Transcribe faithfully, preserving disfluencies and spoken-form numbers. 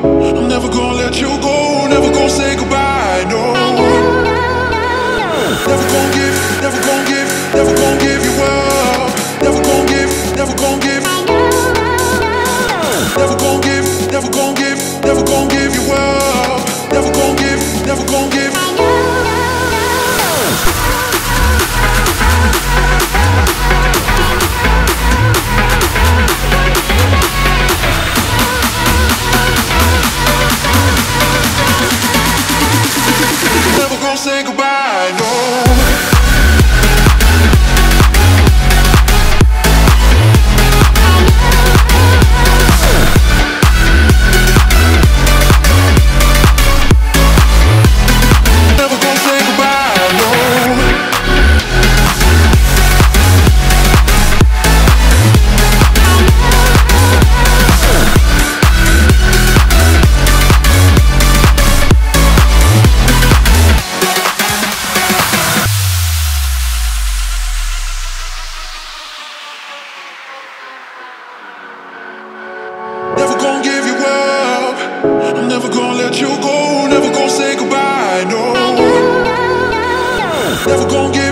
I'm never gonna let you go, never gonna say goodbye, no. Never gonna give, never gonna give, never gonna give you up. Never gonna give, never gonna give. Never gonna give, never gonna give, never gonna give you up. Never gonna give, never gonna give. Never gonna say goodbye, no. Never gonna give you up. I'm never gonna let you go. Never gonna say goodbye, no. Never gonna give